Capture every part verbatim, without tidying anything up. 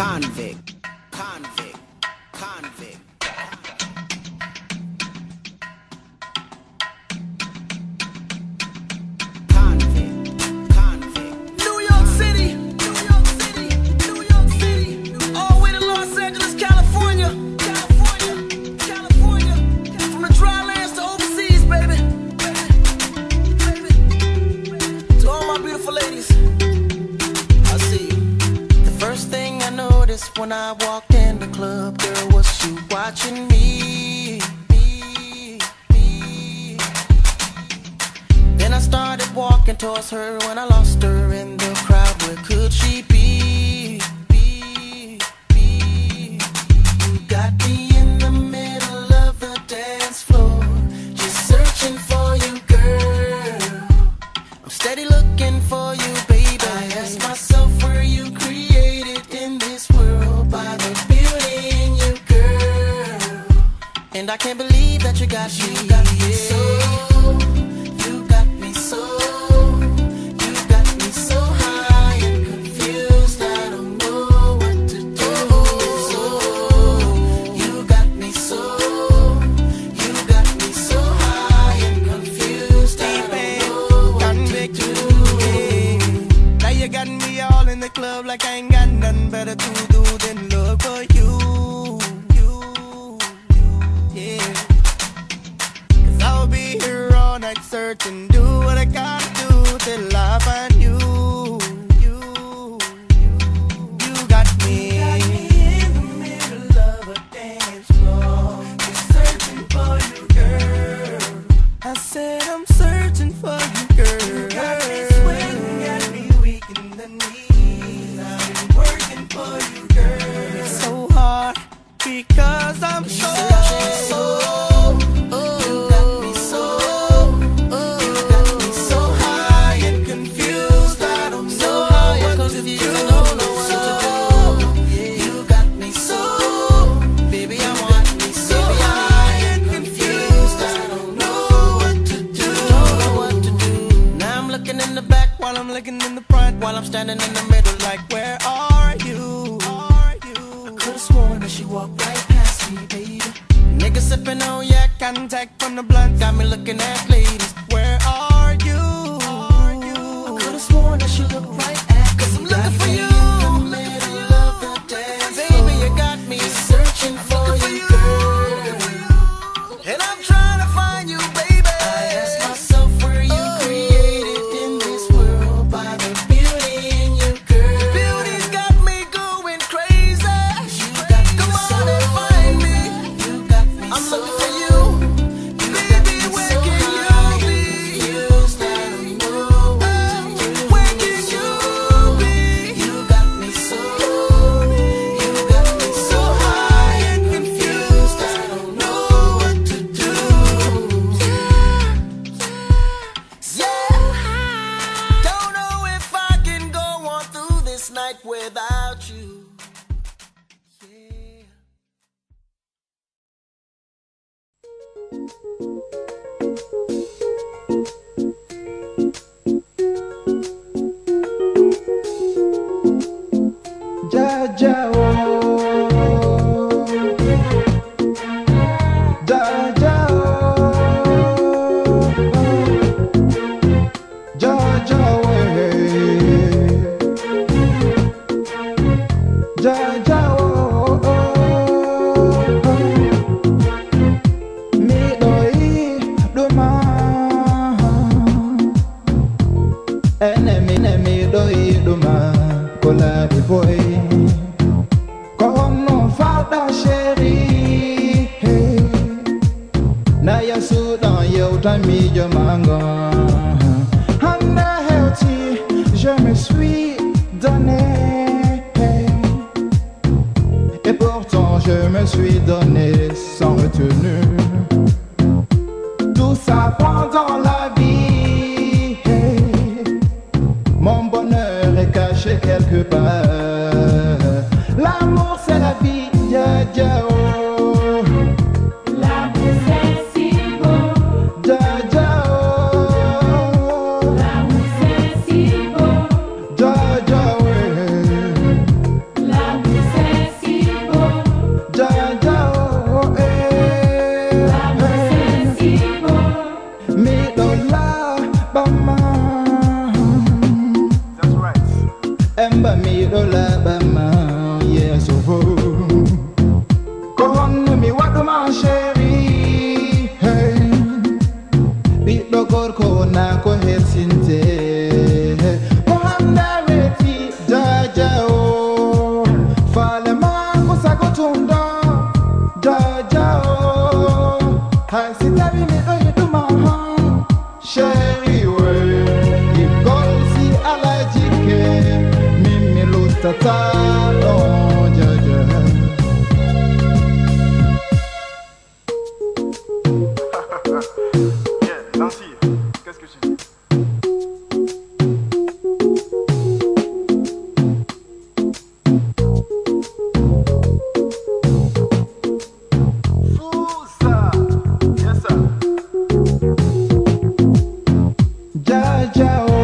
Convict, convict, convict. When I walked in the club, girl, was you watching me? me, me? Then I started walking towards her when I lost her in the crowd. Where could she be? be, be? You got me in the middle of the dance floor, just searching for you, girl. I'm steady looking for you, baby. I ask myself, were you created in this world by the beauty in you, girl? And I can't believe that you got me. You got me so, you got me so, you got me so high and confused. I don't know what to do. So you got me so, you got me so high and confused. I don't know what to do. Now you got me all in the club like I ain't got nothing better to do than look for you, you, yeah. Cause I'll be here all night searching, do what I gotta do till I find you, you, you got me, you got me in the middle of a dance floor, just searching for you, girl. I said I'm searching for you, girl. You got me sweating, got me weak in the knees. I've been working for you, girl. It's so hard because I'm so, so oh, you got me so, oh, you got me so high and confused. I don't know what to do. I don't know what to do. You got me so, baby, I want me so high and confused. I don't know what to do. Don't know what to do. now I'm looking in the back while I'm looking in the front, while I'm standing in the middle like, where are you? Are you? Could've sworn that she walked right past me, baby. Niggas sipping on yak, contact from the blunt, got me looking at ladies. Where are you? Are you? Could've sworn that she looked right at me. Cause I'm looking for you in the middle of the dance floor. Baby, you got me searching for you, girl. and I'm trying to find you, baby. I ask myself, were you created in this world by the beauty in you, girl? Beauty's got me going crazy. You got me Come so, on and find me. you got me I'm so, looking for you. you got Baby, me where so can high you and be? confused. I don't know what to do. Where can you be? You got me so, you got me so high and confused. I don't know what to do. Yeah. Don't know if I can go on through this night without you. Yeah. Jaja oh, Jaja oh, Jaja way, Jaja oh, me doi duma, enemy enemy doi duma, kola di boy. Comme fada chérie, hey. Naya Soudan yauta mi jamanga. Handa healthy, je me suis donné, hey. Et pourtant je me suis donné sans retenue. Tout ça pendant la vie, hey. Mon bonheur est caché quelque part. L'amour c'est la vie, yeah, yeah, oh. L'amour c'est si beau, Yeah, yeah, oh. l'amour c'est si beau, Yeah, yeah, ouais. l'amour c'est Emba mi do la ba ma yes ovo. Kohon mi wadu ma chérie. Hey. Bi do kor ko na ko helsinte. Kohon da reti jaja o. Fale ma ko sa ko tunda. Jaja o. Ha si tabi mi do yidu ma chérie we. Igol si alajike. Tata, oh, Jaja. Yeah, Nancy, qu'est-ce que tu dis? Sousa, yes sir. Jaja, oh.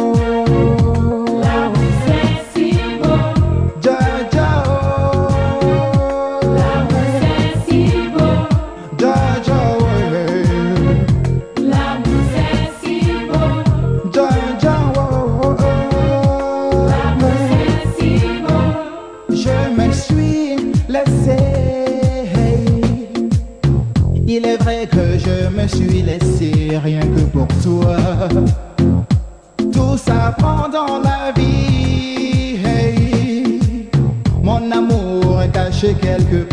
Il est vrai que je me suis laissé rien que pour toi. Tout s'apprend dans la vie. Hey. Mon amour est caché quelque